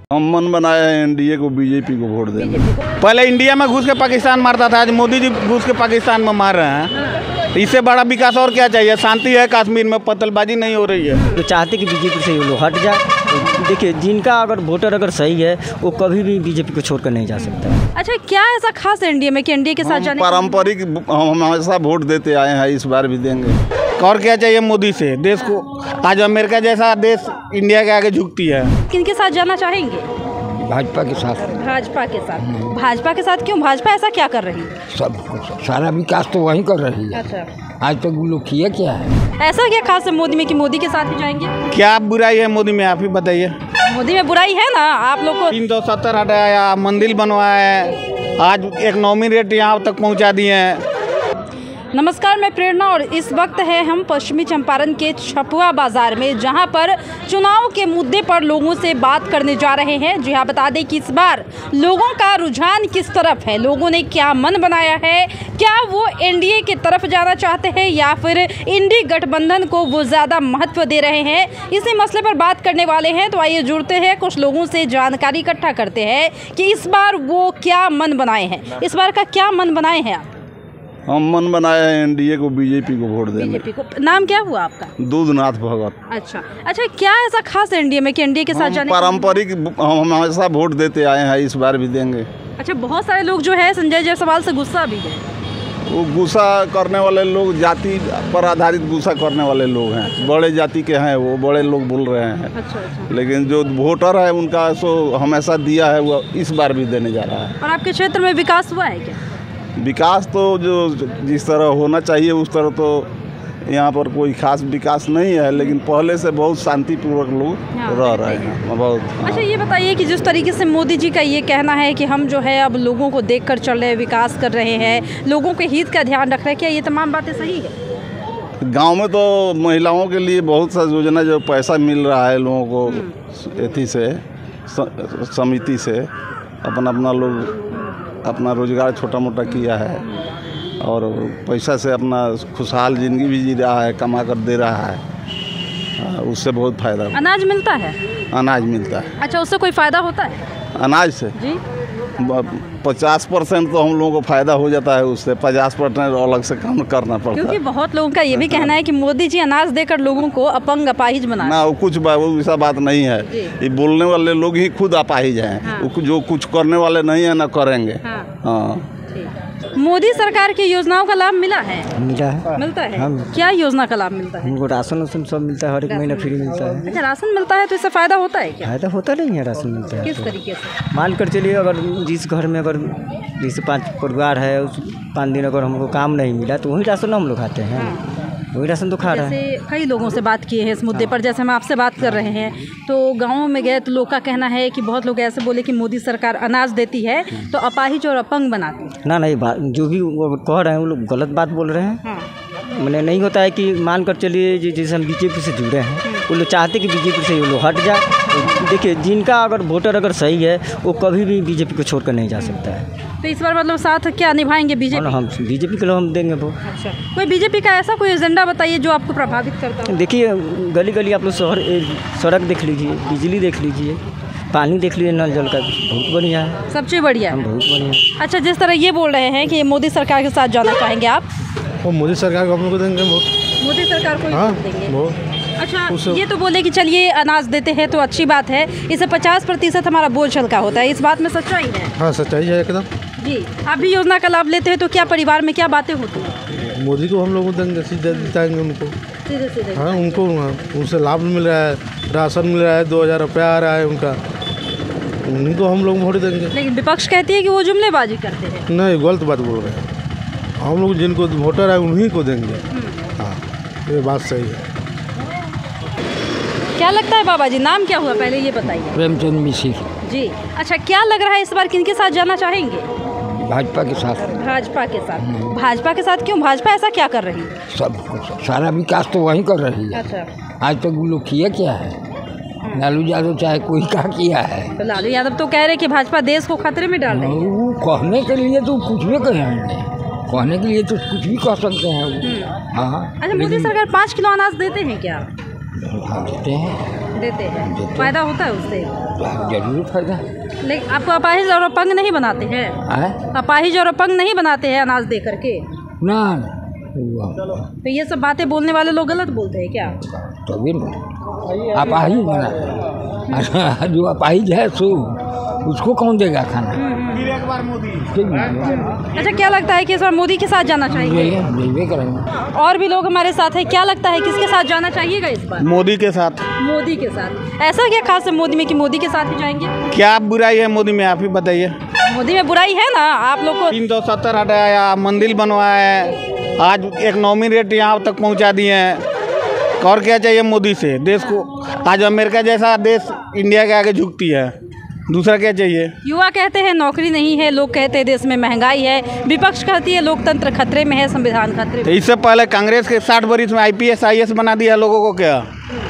हम मन बनाए हैं एनडीए को, बीजेपी को वोट देंगे। पहले इंडिया में घुस के पाकिस्तान मारता था, आज मोदी जी घुस के पाकिस्तान में मार रहे हैं। इससे बड़ा विकास और क्या चाहिए? शांति है कश्मीर में, पत्तलबाजी नहीं हो रही है। तो चाहते कि बीजेपी से ये लोग हट जाए। देखिए, जिनका अगर वोटर अगर सही है वो कभी भी बीजेपी को छोड़कर नहीं जा सकता। अच्छा, क्या ऐसा खास है एनडीए में कि एनडीए के साथ जाने? पारंपरिक हम हमेशा वोट देते आए हैं, इस बार भी देंगे। और क्या चाहिए मोदी से? देश को आज अमेरिका जैसा देश इंडिया के आगे झुकती है। किनके साथ जाना चाहेंगे? भाजपा के साथ। भाजपा के साथ। भाजपा के साथ क्यों? भाजपा ऐसा क्या कर रही है? सब सारा विकास तो वहीं कर रही है। अच्छा, आज तक वो लोग किया क्या है? ऐसा क्या खास है मोदी में कि मोदी के साथ ही जाएंगे? क्या बुराई है मोदी में, आप ही बताइए। मोदी में बुराई है ना, आप लोग को 370 हटाया, मंदिर बनवाया है, आज एक नौवीं रेट यहाँ तक पहुँचा दिए हैं। नमस्कार, मैं प्रेरणा और इस वक्त है हम पश्चिमी चंपारण के छपुआ बाजार में, जहां पर चुनाव के मुद्दे पर लोगों से बात करने जा रहे हैं। जी हाँ, बता दें कि इस बार लोगों का रुझान किस तरफ है, लोगों ने क्या मन बनाया है, क्या वो एनडीए की तरफ जाना चाहते हैं या फिर इंडी गठबंधन को वो ज़्यादा महत्व दे रहे हैं, इसी मसले पर बात करने वाले हैं। तो आइए जुड़ते हैं, कुछ लोगों से जानकारी इकट्ठा करते हैं कि इस बार वो क्या मन बनाए हैं। इस बार का क्या मन बनाए हैं आप? हम मन बनाए हैं एनडीए को, बीजेपी को वोट देंगे। बीजेपी को। नाम क्या हुआ आपका? दूधनाथ भगत। अच्छा, क्या ऐसा खास है एनडीए में कि एनडीए के साथ जाने? पारंपरिक हम हमेशा वोट देते आए हैं, इस बार भी देंगे। अच्छा, बहुत सारे लोग जो है संजय जायसवाल से गुस्सा भी है। वो गुस्सा करने वाले लोग जाति पर आधारित गुस्सा करने वाले लोग हैं, बड़े जाति के हैं, वो बड़े लोग बोल रहे हैं। अच्छा। लेकिन जो वोटर है उनका सो हमेशा दिया है, वो इस बार भी देने जा रहा है। और आपके क्षेत्र में विकास हुआ है क्या? विकास तो जो जिस तरह होना चाहिए उस तरह तो यहाँ पर कोई खास विकास नहीं है, लेकिन पहले से बहुत शांतिपूर्वक लोग रह रहे हैं बहुत। अच्छा, ये बताइए कि जिस तरीके से मोदी जी का ये कहना है कि हम जो है अब लोगों को देखकर चल रहे हैं, विकास कर रहे हैं, लोगों के हित का ध्यान रख रहे हैं, क्या ये तमाम बातें सही है? गांव में तो महिलाओं के लिए बहुत सा योजना जो पैसा मिल रहा है लोगों को, एथी से समिति से अपना लोग अपना रोजगार छोटा मोटा किया है और पैसा से अपना खुशहाल ज़िंदगी भी जी रहा है, कमा कर दे रहा है, उससे बहुत फ़ायदा। अनाज मिलता है? अनाज मिलता है। अच्छा, उससे कोई फ़ायदा होता है? अनाज से जी 50% तो हम लोगों को फ़ायदा हो जाता है, उससे 50% अलग से काम करना पड़ता है। क्योंकि बहुत लोगों का ये भी कहना है कि मोदी जी अनाज देकर लोगों को अपंग अपाहिज बना ना, वो ऐसा बात नहीं है। ये बोलने वाले लोग ही खुद अपाहिज हैं। हाँ। जो कुछ करने वाले नहीं है ना करेंगे। हाँ। मोदी सरकार की योजनाओं का लाभ मिला है? मिलता है। हाँ। क्या योजना का लाभ मिलता है? हमको राशन सब मिलता है, हर एक महीना फ्री मिलता है। अच्छा, राशन मिलता है तो इससे फ़ायदा होता है क्या? फायदा होता नहीं है, राशन मिलता है। किस तरीके से? मान कर चलिए, अगर जिस घर में अगर जैसे 5 परिवार है, उस 5 दिन अगर हमको काम नहीं मिला तो वही राशन हम लोग खाते हैं। वही राशन तो खा रहे हैं। जैसे कई लोगों से बात किए हैं इस मुद्दे पर, जैसे हम आपसे बात कर रहे हैं, तो गाँव में गए तो लोग का कहना है कि बहुत लोग ऐसे बोले कि मोदी सरकार अनाज देती है तो अपाहिज और अपंग बनाती है। ना, नहीं, बात जो भी वो कह रहे हैं वो लोग गलत बात बोल रहे हैं। मैंने नहीं होता है कि मान कर चलिए जैसे हम बीजेपी से जुड़े हैं, वो लोग चाहते कि बीजेपी से ये लोग हट जाए। तो देखिए, जिनका अगर वोटर अगर सही है वो कभी भी बीजेपी को छोड़कर नहीं जा सकता है। तो इस बार मतलब साथ क्या निभाएंगे बीजेपी? हम बीजेपी के लोग हम देंगे वो। अच्छा, कोई बीजेपी का ऐसा कोई एजेंडा बताइए जो आपको प्रभावित करता हो? देखिए, गली गली आप लोग सड़क देख लीजिए, बिजली देख लीजिए, पानी देख लीजिए, नल जल का बहुत बढ़िया है, सबसे बढ़िया। बहुत बढ़िया। अच्छा, जिस तरह ये बोल रहे हैं कि मोदी सरकार के साथ जाना चाहेंगे आप? वो मोदी सरकार को हम लोग को देंगे वोट। मोदी सरकार को हाँ, वोट देंगे। वो अच्छा, ये तो बोले कि चलिए अनाज देते हैं तो अच्छी बात है, इससे 50% हमारा बोझ हल्का होता है, इस बात में सच्चाई है? हाँ, सच्चाई है एकदम। जी, आप भी योजना का लाभ लेते हैं तो क्या परिवार में क्या बातें होती हैं? मोदी को हम लोग देंगे, सीधे जिताएंगे उनको। सीधे? हाँ, उनको उनसे लाभ मिल रहा है, राशन मिल रहा है, 2000 रुपया आ रहा है उनका, उन्हीं को हम लोग वोट देंगे। लेकिन विपक्ष कहती है कि वो जुमलेबाजी करते हैं। नहीं, गलत बात बोल रहे हैं। हम लोग जिनको वोटर है उन्हीं को देंगे। हाँ, ये बात सही है। क्या लगता है बाबा जी, नाम क्या हुआ पहले ये बताइए? प्रेमचंद मिश्र जी। अच्छा, क्या लग रहा है इस बार किनके साथ जाना चाहेंगे? भाजपा के साथ। भाजपा के साथ। भाजपा के साथ क्यों? भाजपा ऐसा क्या कर रही है? सब सारा विकास तो वहीं कर रही है। अच्छा, आज तक वो लोग किया क्या है? लालू यादव चाहे कोई क्या किया है? तो लालू यादव तो कह रहे कि भाजपा देश को खतरे में डाल रही है। वो कहने के लिए तो कुछ भी कहेंगे, कहने के लिए तो कुछ भी कह सकते हैं। हाँ। अच्छा, मोदी सरकार 5 किलो अनाज देते हैं क्या? देते हैं। देते हैं, फायदा होता है उससे? जरूर फायदा। लेकिन आपको अपाहिज और अपंग नहीं बनाते हैं? अपाहिज और अपंग नहीं बनाते हैं अनाज दे करके? ना तो ये सब बातें बोलने वाले लोग गलत बोलते हैं क्या? तभी ना अपाहिज बना, जो अपाहिज है सो उसको कौन देगा खाना? अच्छा, क्या लगता है कि इस बार मोदी के साथ जाना चाहिए? और भी लोग हमारे साथ हैं, क्या लगता है किसके साथ जाना चाहिएगा इस बार? मोदी के साथ। मोदी के साथ। ऐसा क्या खास है मोदी में कि मोदी के साथ ही जाएंगे? क्या बुराई है मोदी में, आप ही बताइए। मोदी में बुराई है ना, आप लोग को 370 हटाया, मंदिर बनवाया है, आज एक नॉमिनेट यहाँ तक पहुँचा दिए हैं। और क्या चाहिए मोदी से देश को? आज अमेरिका जैसा देश इंडिया के आगे झुकती है, दूसरा क्या चाहिए? युवा कहते हैं नौकरी नहीं है, लोग कहते हैं देश में महंगाई है, विपक्ष कहती है लोकतंत्र खतरे में है, संविधान खतरे तो में। इससे पहले कांग्रेस के 60 वर्ष में IPS IAS बना दिया लोगों को क्या?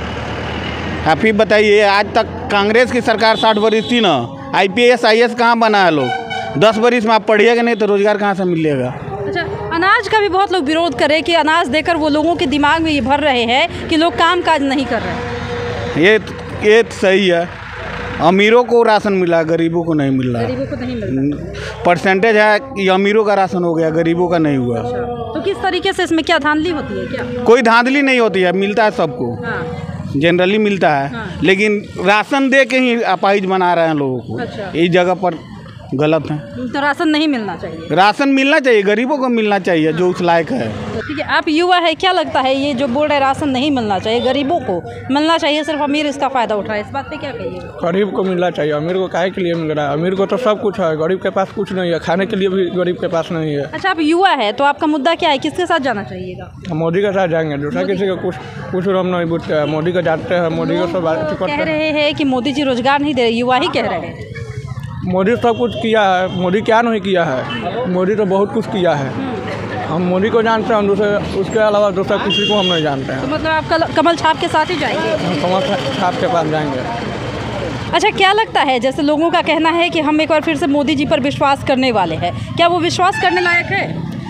आप ही बताइए, आज तक कांग्रेस की सरकार 60 वर्ष थी ना, IPS IAS कहाँ बना है लोग? 10 वर्ष में आप पढ़िएगा नहीं तो रोजगार कहाँ से मिलेगा? अच्छा, अनाज का भी बहुत लोग विरोध कर रहे हैं कि अनाज देकर वो लोगों के दिमाग में ये भर रहे हैं कि लोग काम काज नहीं कर रहे हैं। ये सही है, अमीरों को राशन मिला, गरीबों को नहीं मिल रहा। गरीबों को नहीं मिलता। परसेंटेज है कि अमीरों का राशन हो गया, गरीबों का नहीं हुआ। तो किस तरीके से इसमें क्या धांधली होती है क्या? कोई धांधली नहीं होती है, मिलता है सबको। हाँ। जनरली मिलता है। हाँ। लेकिन राशन दे के ही अपाहिज बना रहे हैं लोगों को। अच्छा। इस जगह पर गलत है। तो राशन नहीं मिलना चाहिए? राशन मिलना चाहिए, गरीबों को मिलना चाहिए जो उस लायक है। ठीक है, आप युवा है, क्या लगता है ये जो बोल रहे राशन नहीं मिलना चाहिए, गरीबों को मिलना चाहिए, सिर्फ अमीर इसका फायदा उठाए, इस बात पे क्या कहिए? गरीब को मिलना चाहिए, अमीर को काहे के लिए मिल रहा है? अमीर को तो सब कुछ है, गरीब के पास कुछ नहीं है, खाने के लिए भी गरीब के पास नहीं है। अच्छा, आप युवा है तो आपका मुद्दा क्या है, किसके साथ जाना चाहिएगा? मोदी के साथ जाएंगे, दूसरा किसी का कुछ हम नहीं पूछते हैं, मोदी का जानते हैं, मोदी को सब कह रहे हैं कि मोदी जी रोजगार नहीं दे रहे, युवा ही कह रहे हैं। मोदी सब कुछ किया है, मोदी क्या नहीं किया है? मोदी तो बहुत कुछ किया है, हम मोदी को जानते हैं, दूसरे उसके अलावा दूसरा किसी को हम नहीं जानते हैं। तो मतलब आप कमल छाप के साथ ही जाएंगे? हम कमल छाप के पास जाएंगे। अच्छा, क्या लगता है, जैसे लोगों का कहना है कि हम एक बार फिर से मोदी जी पर विश्वास करने वाले हैं, क्या वो विश्वास करने लायक है?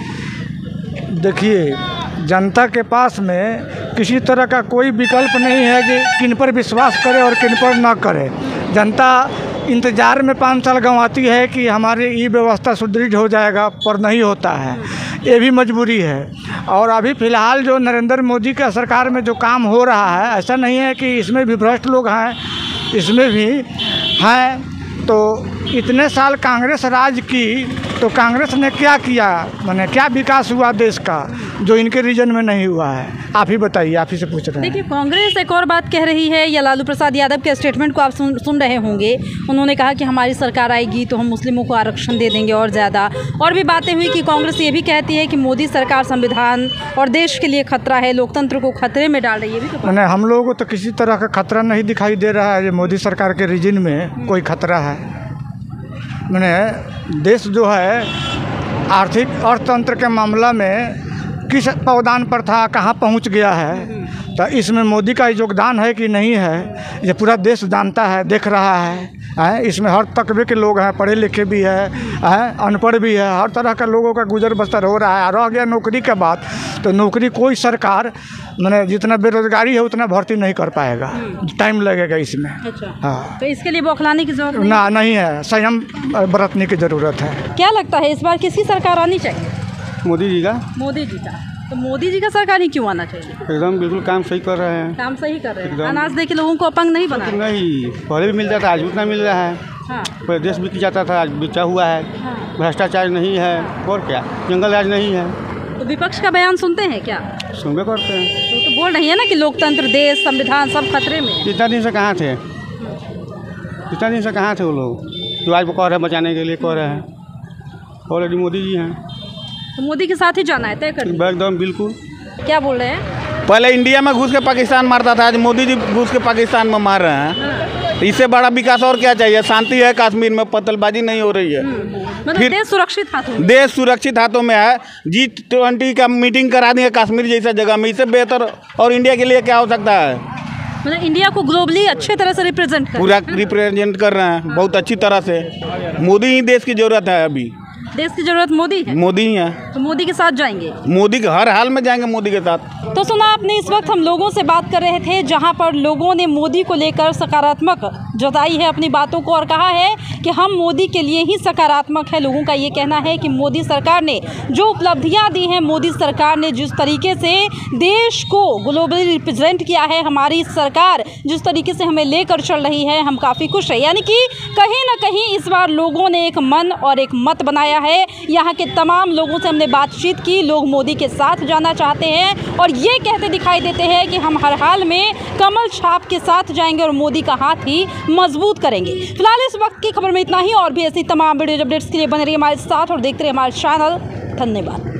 देखिए, जनता के पास में किसी तरह का कोई विकल्प नहीं है कि किन पर विश्वास करे और किन पर ना करे। जनता इंतज़ार में 5 साल गंवाती है कि हमारी ई व्यवस्था सुदृढ़ हो जाएगा, पर नहीं होता है, ये भी मजबूरी है। और अभी फ़िलहाल जो नरेंद्र मोदी का सरकार में जो काम हो रहा है, ऐसा नहीं है कि इसमें भी भ्रष्ट लोग हैं, इसमें भी हैं। तो इतने साल कांग्रेस राज की, तो कांग्रेस ने क्या किया, माने क्या विकास हुआ देश का जो इनके रीजन में नहीं हुआ है? आप ही बताइए, आप ही से पूछ रहे हैं। देखिए, कांग्रेस एक और बात कह रही है, या लालू प्रसाद यादव के स्टेटमेंट को आप सुन रहे होंगे, उन्होंने कहा कि हमारी सरकार आएगी तो हम मुस्लिमों को आरक्षण दे देंगे और ज़्यादा। और भी बातें हुई कि कांग्रेस ये भी कहती है कि मोदी सरकार संविधान और देश के लिए खतरा है, लोकतंत्र को खतरे में डाल रही है। भी तो मैंने हम लोगों को तो किसी तरह का खतरा नहीं दिखाई दे रहा है, ये मोदी सरकार के रीजन में कोई खतरा है। मैंने देश जो है आर्थिक अर्थतंत्र के मामला में किस पावदान पर था, कहाँ पहुंच गया है, तो इसमें मोदी का योगदान है कि नहीं है, ये पूरा देश जानता है, देख रहा है। इसमें हर तबके के लोग हैं, पढ़े लिखे भी हैं, अनपढ़ भी है, हर तरह का लोगों का गुजर बसर हो रहा है। रह गया नौकरी के बात, तो नौकरी कोई सरकार मैंने जितना बेरोजगारी है उतना भर्ती नहीं कर पाएगा, टाइम लगेगा इसमें। अच्छा। हाँ, तो इसके लिए बौखलाने की जरूरत नहीं है, संयम बरतने की ज़रूरत है। क्या लगता है इस बार किसकी सरकार आनी चाहिए? मोदी जी का। मोदी जी का। तो मोदी जी का सरकार ही क्यों आना चाहिए? एकदम बिल्कुल काम सही कर रहे हैं। काम सही कर रहे हैं, अनाज दे के लोगों को अपंग नहीं बना। नहीं, पहले भी मिल जाता, आज उतना मिल रहा है। हाँ। पहले देश बिक जाता था, आज बिचा हुआ है। हाँ। भ्रष्टाचार नहीं है, और क्या, जंगल राज नहीं है। तो विपक्ष का बयान सुनते हैं क्या? सुनबे करते हैं। तो बोल रही है ना कि लोकतंत्र, देश, संविधान सब खतरे में। कितना दिन से कहाँ थे, वो लोग जो आज वो कह रहे हैं बचाने के लिए कह रहे हैं? ऑलरेडी मोदी जी हैं, तो मोदी के साथ ही जाना है, तय कर दिया। एकदम बिल्कुल। क्या बोल रहे हैं? पहले इंडिया में घुस के पाकिस्तान मारता था, आज मोदी जी घुस के पाकिस्तान में मार रहे हैं। इससे बड़ा विकास और क्या चाहिए? शांति है कश्मीर में, पत्तलबाजी नहीं हो रही है। मतलब देश सुरक्षित हाथों में। देश सुरक्षित हाथों में है। G20 का मीटिंग करा दी है कश्मीर जैसा जगह में, इससे बेहतर और इंडिया के लिए क्या हो सकता है? मतलब इंडिया को ग्लोबली अच्छे तरह से रिप्रेजेंट कर पूरा रिप्रेजेंट कर रहे हैं बहुत अच्छी तरह से। मोदी ही देश की जरूरत है, अभी देश की जरूरत मोदी है। मोदी ही है। तो मोदी के साथ जाएंगे? मोदी के हर हाल में जाएंगे, मोदी के साथ। तो सुना आपने, इस वक्त हम लोगों से बात कर रहे थे जहां पर लोगों ने मोदी को लेकर सकारात्मक जताई है अपनी बातों को और कहा है कि हम मोदी के लिए ही सकारात्मक है। लोगों का ये कहना है कि मोदी सरकार ने जो उपलब्धियां दी हैं, मोदी सरकार ने जिस तरीके से देश को ग्लोबली रिप्रेजेंट किया है, हमारी सरकार जिस तरीके से हमें लेकर चल रही है, हम काफ़ी खुश हैं। यानी कि कहीं ना कहीं इस बार लोगों ने एक मन और एक मत बनाया है। यहाँ के तमाम लोगों से हमने बातचीत की, लोग मोदी के साथ जाना चाहते हैं और ये कहते दिखाई देते हैं कि हम हर हाल में कमल छाप के साथ जाएंगे और मोदी का हाथ ही मजबूत करेंगे। फिलहाल इस वक्त की खबर में इतना ही, और भी ऐसी तमाम वीडियो अपडेट्स के लिए बने रहिए हमारे साथ और देखते रहिए हमारे चैनल। धन्यवाद।